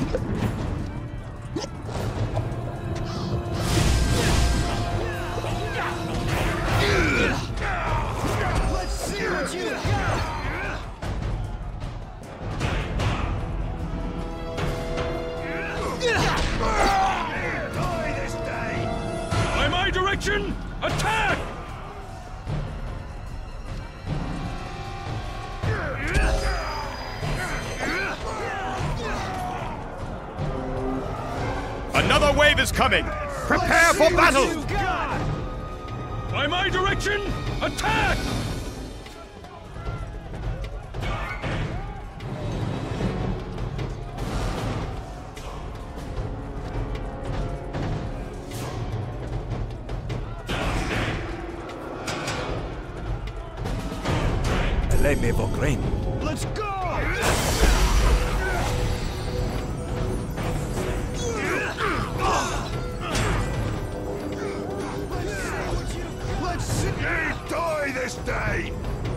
Let's see what you got! Die this day! By my direction, attack! Another wave is coming! Prepare for battle! By my direction, attack! Leme Vogren. Let's go! Let's see! Die this day!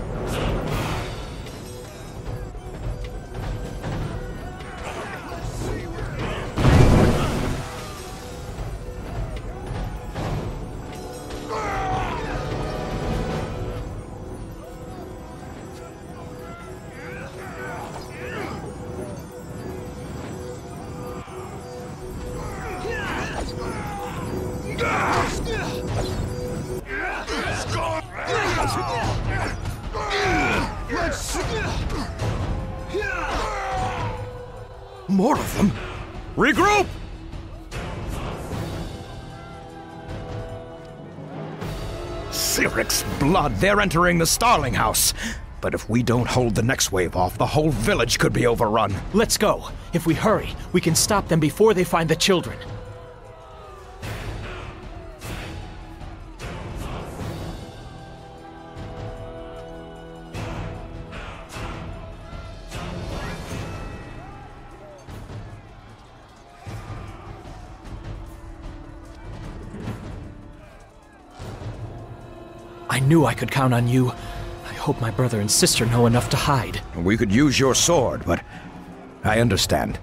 More of them? Regroup! Cyric's blood, they're entering the Starling House. But if we don't hold the next wave off, the whole village could be overrun. Let's go. If we hurry, we can stop them before they find the children. I knew I could count on you. I hope my brother and sister know enough to hide. We could use your sword, but I understand.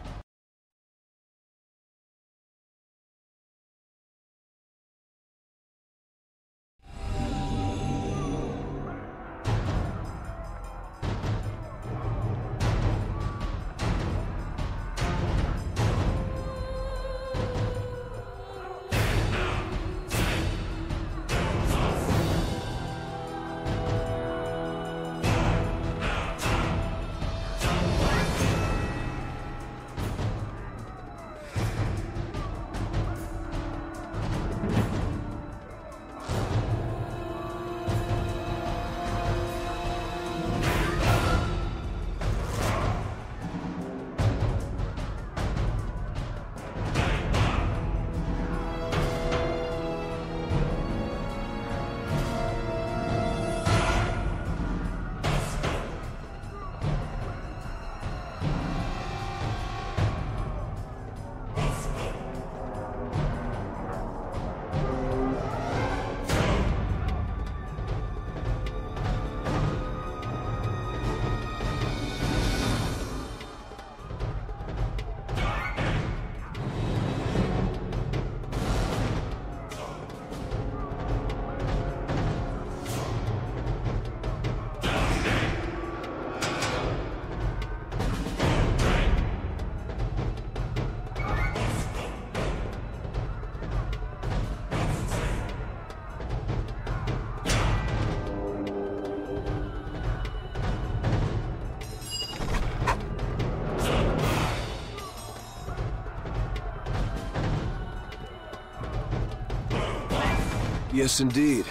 Yes, indeed.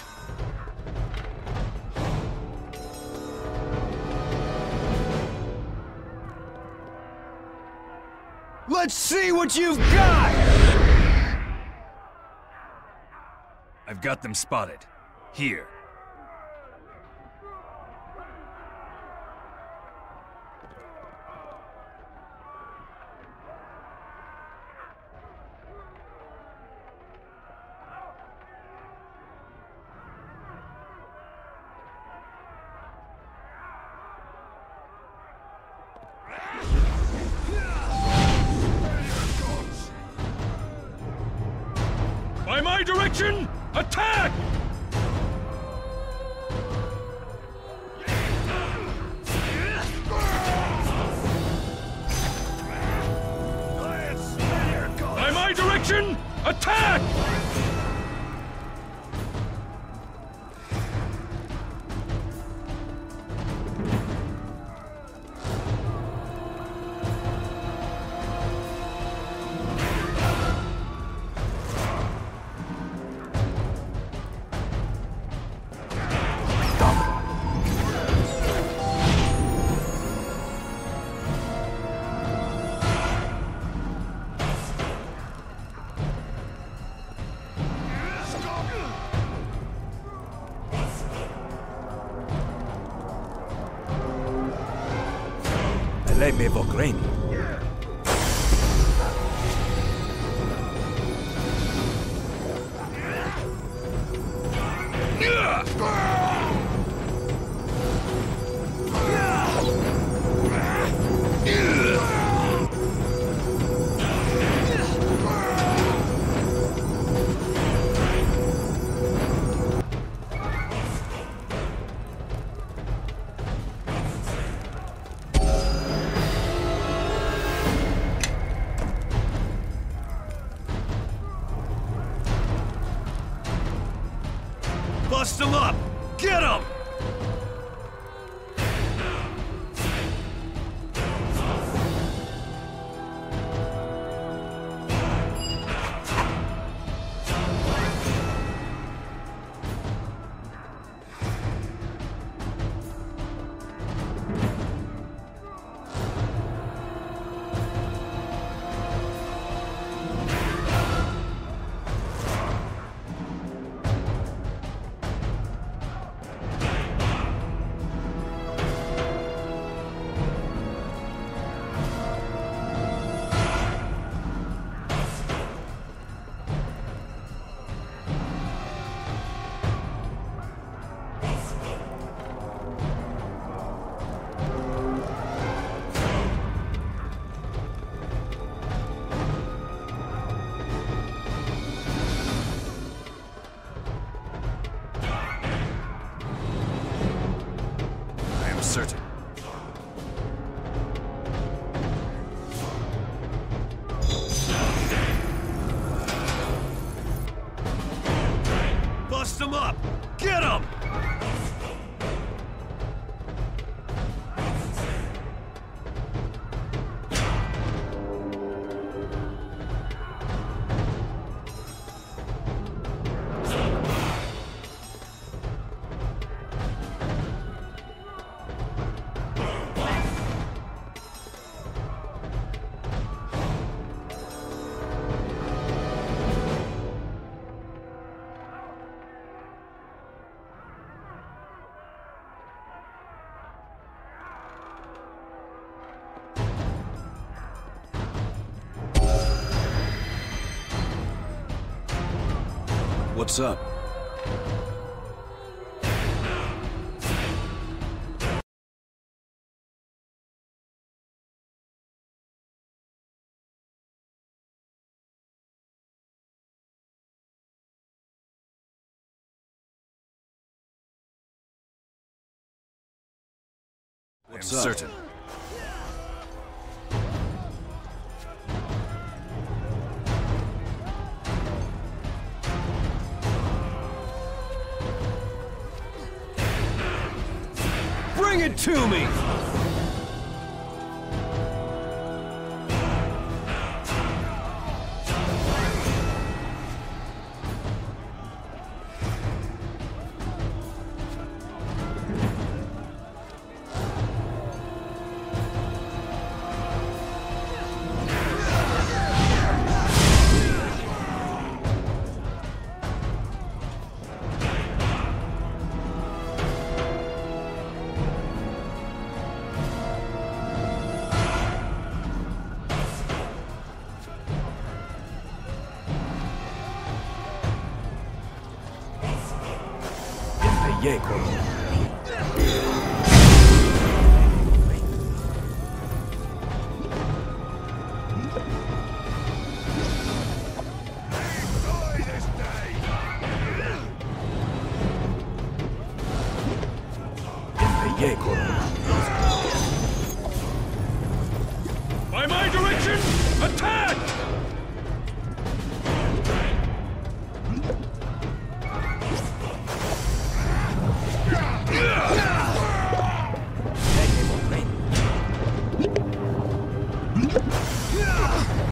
Let's see what you've got! I've got them spotted. Here. direction! Attack! By my direction! Attack! Lei me Vogreni. Bust him up! Get him! Certain. Bust him up! Get him! What's up? What's up? Certain. Bring it to me! Diego. Enjoy this day! By my direction, attack!